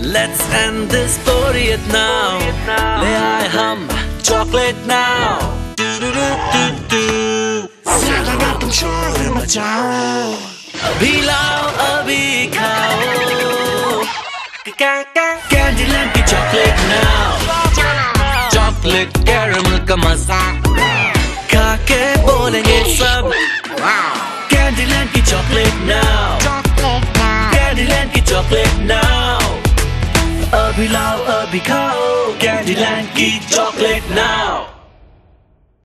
Let's end this boरियत now. ले आए हम chocolate now. Llega control in my jaw. अभी लाओ अभी खाओ. Candyland की chocolate now. Chocolate caramel का मजा खा के बोलेंगे सब. Candyland की chocolate now. Candyland की chocolate now. अभी लाओ अभी खाओ. Candyland की chocolate now.